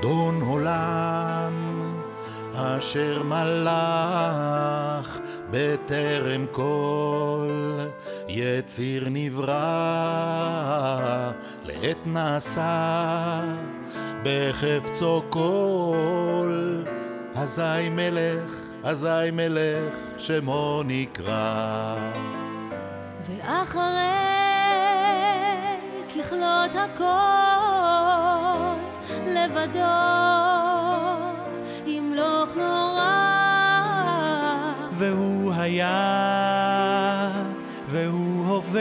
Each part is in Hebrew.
אדון עולם אשר מלך בטרם כל יציר נברא לעת נעשה בחפצו כל אזי מלך שמו נקרא. ואחרי ככלות הכל לבדו ימלוך נורא. והוא היה והוא הווה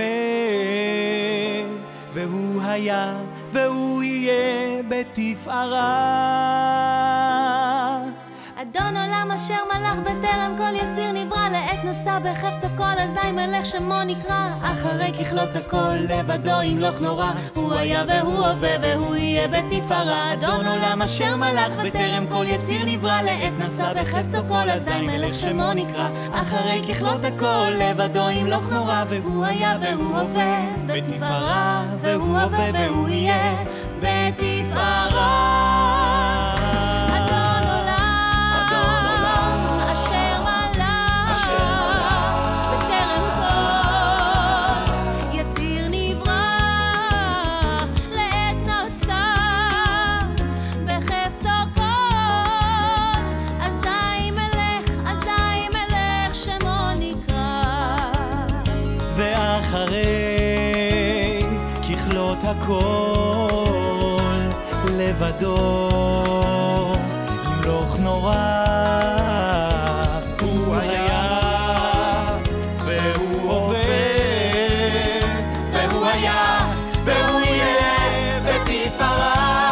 והוא היה והוא יהיה בתפארה. אדון עולם אשר מלך בטרם כל יציר נברא לעת נשא בחפץ הכל אזי מלך שמו נקרא. אחרי ככלות הכל לבדו ימלוך נורא. הוא היה והוא הווה והוא יהיה בתפארה. אדון עולם אשר מלך בטרם כל יציר נברא לעת נשא בחפץ הכל אזי מלך שמו נקרא. אחרי ככלות הכל לבדו ימלוך נורא. והוא היה והוא הווה בתפארה והוא הווה והוא יהיה בתפארה. ואחרי ככלות הכל לבדו ימלוך נורא. הוא היה והוא הווה והוא היה והוא יהיה בתפארה.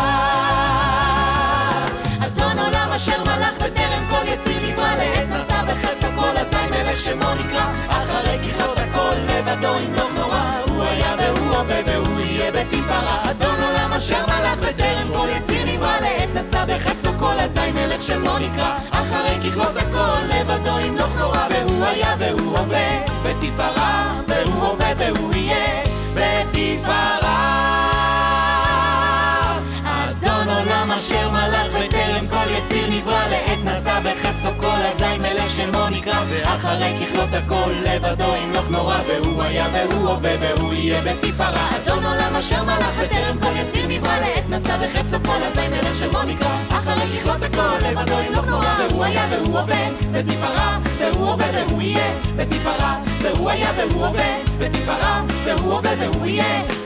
אדון עולם אשר מלך בטרם כל יציר נברא לעת נשא בחפץ הכל אזי מלך שמו נקרא. אחרי ככלות הכל לבדו ימלוך נורא. הוא היה והוא הווה והוא יהיה בתפארה. אדון עולם אשר מלך בטרם כל יציר נברא לעת נשא בחפץ הכל אזי מלך שמו נקרא. אחרי ככלות הכל לבדו ימלוך נורא. והוא היה והוא הווה בתפארה והוא הווה והוא יהיה בתפארה. אדון עולם אשר מלך בטרם כל יציר נברא לעת נשא בחפצו כל אזי מלך שמו נקרא. ואחרי ככלות הכל לבדו ימלוך נורא. והוא היה והוא הווה והוא יהיה בתפארה. אדון עולם אשר מלך בטרם כל יציר נברא לעת נשא בחפצו כל אזי מלך שמו נקרא. אחרי ככלות הכל לבדו ימלוך נורא. והוא היה והוא הווה בתפארה והוא הווה והוא יהיה בתפארה. והוא היה והוא הווה בתפארה והוא הווה והוא יהיה